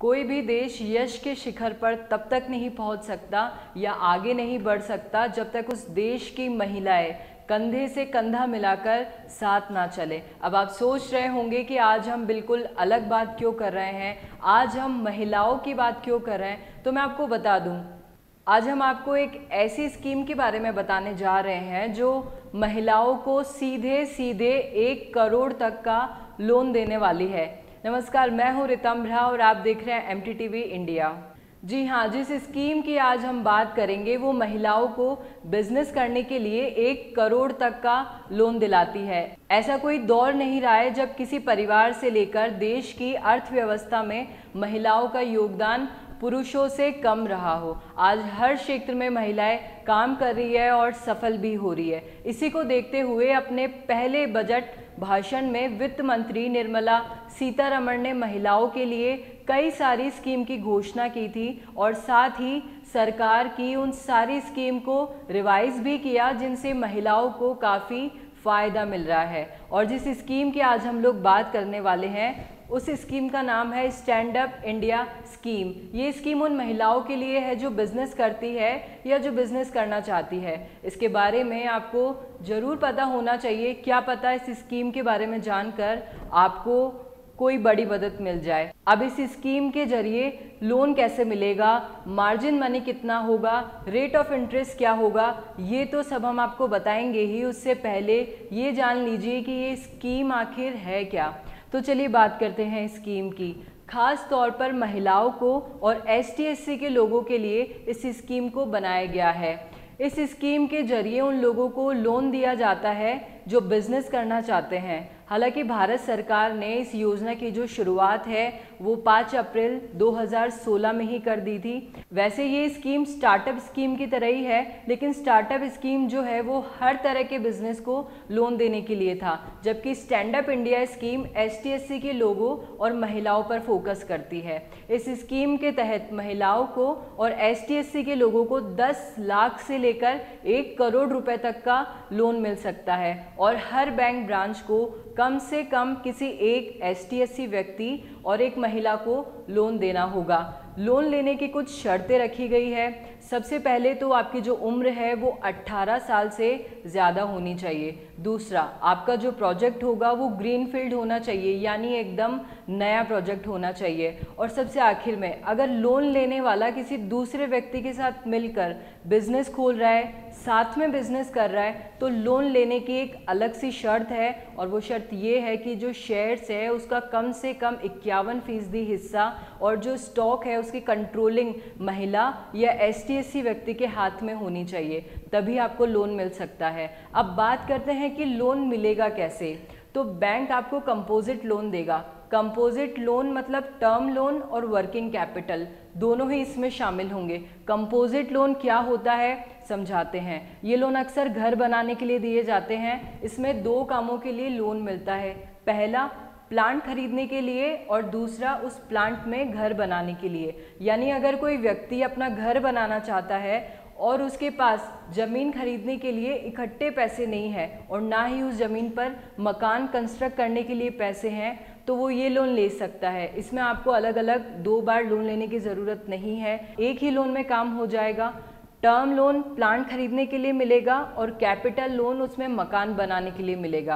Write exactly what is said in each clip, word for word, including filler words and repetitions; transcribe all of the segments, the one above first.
कोई भी देश यश के शिखर पर तब तक नहीं पहुंच सकता या आगे नहीं बढ़ सकता जब तक उस देश की महिलाएं कंधे से कंधा मिलाकर साथ ना चले। अब आप सोच रहे होंगे कि आज हम बिल्कुल अलग बात क्यों कर रहे हैं, आज हम महिलाओं की बात क्यों कर रहे हैं। तो मैं आपको बता दूं, आज हम आपको एक ऐसी स्कीम के बारे में बताने जा रहे हैं जो महिलाओं को सीधे सीधे एक करोड़ तक का लोन देने वाली है। नमस्कार, मैं हूं रितम्भा और आप देख रहे हैं M T T V India. जी हाँ, जिस स्कीम की आज हम बात करेंगे वो महिलाओं को बिजनेस करने के लिए एक करोड़ तक का लोन दिलाती है। ऐसा कोई दौर नहीं रहा है जब किसी परिवार से लेकर देश की अर्थव्यवस्था में महिलाओं का योगदान पुरुषों से कम रहा हो। आज हर क्षेत्र में महिलाएं काम कर रही है और सफल भी हो रही है। इसी को देखते हुए अपने पहले बजट भाषण में वित्त मंत्री निर्मला सीतारमण ने महिलाओं के लिए कई सारी स्कीम की घोषणा की थी और साथ ही सरकार की उन सारी स्कीम को रिवाइज भी किया जिनसे महिलाओं को काफ़ी फ़ायदा मिल रहा है। और जिस स्कीम की आज हम लोग बात करने वाले हैं उस स्कीम का नाम है स्टैंड अप इंडिया स्कीम। ये स्कीम उन महिलाओं के लिए है जो बिज़नेस करती है या जो बिज़नेस करना चाहती है। इसके बारे में आपको ज़रूर पता होना चाहिए। क्या पता इस स्कीम के बारे में जानकर आपको कोई बड़ी मदद मिल जाए। अब इस स्कीम के जरिए लोन कैसे मिलेगा, मार्जिन मनी कितना होगा, रेट ऑफ इंटरेस्ट क्या होगा, ये तो सब हम आपको बताएंगे ही। उससे पहले ये जान लीजिए कि ये स्कीम आखिर है क्या। तो चलिए बात करते हैं स्कीम की। खास तौर पर महिलाओं को और एस टी एस सी के लोगों के लिए इस स्कीम को बनाया गया है। इस स्कीम के जरिए उन लोगों को लोन दिया जाता है जो बिजनेस करना चाहते हैं। हालांकि भारत सरकार ने इस योजना की जो शुरुआत है वो पाँच अप्रैल दो हज़ार सोलह में ही कर दी थी। वैसे ये स्कीम स्टार्टअप स्कीम की तरह ही है, लेकिन स्टार्टअप स्कीम जो है वो हर तरह के बिजनेस को लोन देने के लिए था, जबकि stand up India scheme S T S C के लोगों और महिलाओं पर फोकस करती है। इस स्कीम के तहत महिलाओं को और एस टी एस सी के लोगों को दस लाख से लेकर एक करोड़ रुपए तक का लोन मिल सकता है और हर बैंक ब्रांच को कम से कम किसी एक एस टी एस सी व्यक्ति और एक महिला को लोन देना होगा। लोन लेने की कुछ शर्तें रखी गई है। सबसे पहले तो आपकी जो उम्र है वो अठारह साल से ज़्यादा होनी चाहिए। दूसरा, आपका जो प्रोजेक्ट होगा वो ग्रीन फील्ड होना चाहिए, यानी एकदम नया प्रोजेक्ट होना चाहिए। और सबसे आखिर में, अगर लोन लेने वाला किसी दूसरे व्यक्ति के साथ मिलकर बिजनेस खोल रहा है, साथ में बिजनेस कर रहा है, तो लोन लेने की एक अलग सी शर्त है और वो शर्त ये है कि जो शेयर्स है उसका कम से कम इक्यावन फीसदी हिस्सा और जो स्टॉक है उसकी कंट्रोलिंग महिला या एस टी एस सी व्यक्ति के हाथ में होनी चाहिए, तभी आपको लोन मिल सकता है। अब बात करते हैं कि लोन मिलेगा कैसे। तो बैंक आपको कंपोजिट लोन देगा। कंपोजिट लोन मतलब टर्म लोन और वर्किंग कैपिटल दोनों ही इसमें शामिल होंगे। कंपोजिट लोन क्या होता है समझाते हैं। ये लोन अक्सर घर बनाने के लिए दिए जाते हैं। इसमें दो कामों के लिए लोन मिलता है। पहला, प्लांट खरीदने के लिए और दूसरा उस प्लांट में घर बनाने के लिए। यानी अगर कोई व्यक्ति अपना घर बनाना चाहता है और उसके पास ज़मीन खरीदने के लिए इकट्ठे पैसे नहीं है और ना ही उस ज़मीन पर मकान कंस्ट्रक्ट करने के लिए पैसे हैं, तो वो ये लोन ले सकता है। इसमें आपको अलग अलग दो बार लोन लेने की ज़रूरत नहीं है, एक ही लोन में काम हो जाएगा। टर्म लोन प्लांट खरीदने के लिए मिलेगा और कैपिटल लोन उसमें मकान बनाने के लिए मिलेगा।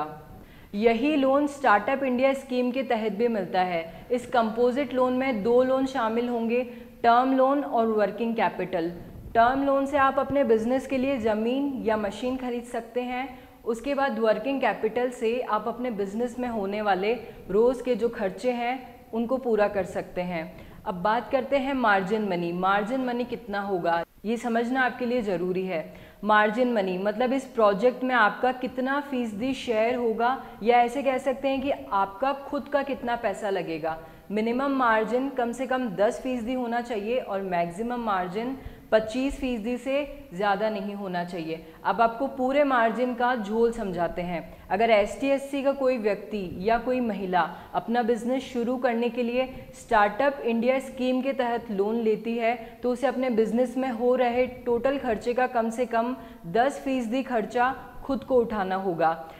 यही लोन स्टार्टअप इंडिया स्कीम के तहत भी मिलता है। इस कंपोजिट लोन में दो लोन शामिल होंगे, टर्म लोन और वर्किंग कैपिटल। टर्म लोन से आप अपने बिजनेस के लिए ज़मीन या मशीन खरीद सकते हैं। उसके बाद वर्किंग कैपिटल से आप अपने बिजनेस में होने वाले रोज़ के जो खर्चे हैं उनको पूरा कर सकते हैं। अब बात करते हैं मार्जिन मनी। मार्जिन मनी कितना होगा ये समझना आपके लिए ज़रूरी है। मार्जिन मनी मतलब इस प्रोजेक्ट में आपका कितना फीसदी शेयर होगा, या ऐसे कह सकते हैं कि आपका खुद का कितना पैसा लगेगा। मिनिमम मार्जिन कम से कम दस फीसदी होना चाहिए और मैक्सिमम मार्जिन पच्चीस फीसदी से ज़्यादा नहीं होना चाहिए। अब आपको पूरे मार्जिन का झोल समझाते हैं। अगर एस टी एस सी का कोई व्यक्ति या कोई महिला अपना बिजनेस शुरू करने के लिए स्टार्टअप इंडिया स्कीम के तहत लोन लेती है तो उसे अपने बिजनेस में हो रहे टोटल खर्चे का कम से कम दस फीसदी खर्चा खुद को उठाना होगा।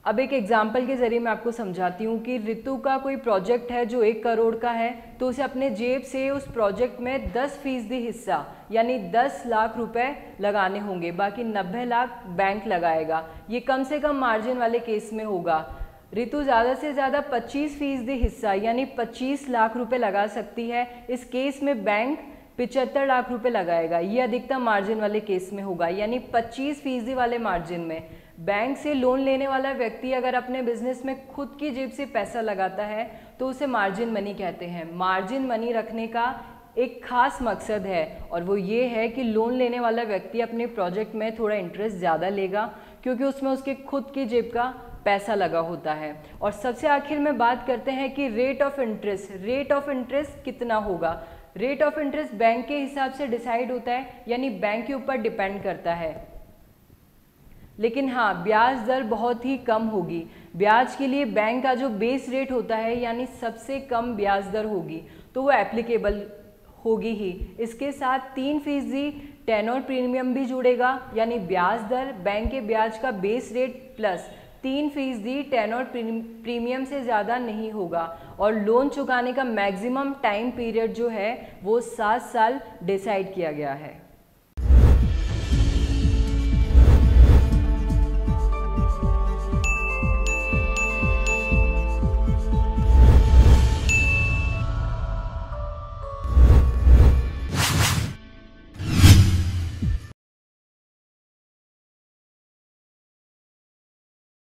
अब एक एग्जाम्पल के ज़रिए मैं आपको समझाती हूँ कि रितु का कोई प्रोजेक्ट है जो एक करोड़ का है, तो उसे अपने जेब से उस प्रोजेक्ट में दस फीसदी हिस्सा यानी दस लाख रुपए लगाने होंगे, बाकी नब्बे लाख बैंक लगाएगा। ये कम से कम मार्जिन वाले केस में होगा। रितु ज़्यादा से ज़्यादा पच्चीस फीसदी हिस्सा यानी पच्चीस लाख रुपए लगा सकती है। इस केस में बैंक पिचहत्तर लाख रुपए लगाएगा। ये अधिकतम मार्जिन वाले केस में होगा, यानी पच्चीस फीसदी वाले मार्जिन में। बैंक से लोन लेने वाला व्यक्ति अगर अपने बिजनेस में खुद की जेब से पैसा लगाता है तो उसे मार्जिन मनी कहते हैं। मार्जिन मनी रखने का एक खास मकसद है और वो ये है कि लोन लेने वाला व्यक्ति अपने प्रोजेक्ट में थोड़ा इंटरेस्ट ज़्यादा लेगा क्योंकि उसमें उसके खुद की जेब का पैसा लगा होता है। और सबसे आखिर में बात करते हैं कि rate of interest rate of interest कितना होगा। रेट ऑफ इंटरेस्ट बैंक के हिसाब से डिसाइड होता है, यानी बैंक के ऊपर डिपेंड करता है। लेकिन हाँ, ब्याज दर बहुत ही कम होगी। ब्याज के लिए बैंक का जो बेस रेट होता है यानी सबसे कम ब्याज दर होगी तो वो एप्लीकेबल होगी ही। इसके साथ तीन फीसदी टेनोर प्रीमियम भी जुड़ेगा, यानी ब्याज दर बैंक के ब्याज का बेस रेट प्लस तीन फीसदी टेनोर प्रीमियम से ज़्यादा नहीं होगा। और लोन चुकाने का मैक्सिमम टाइम पीरियड जो है वो सात साल डिसाइड किया गया है।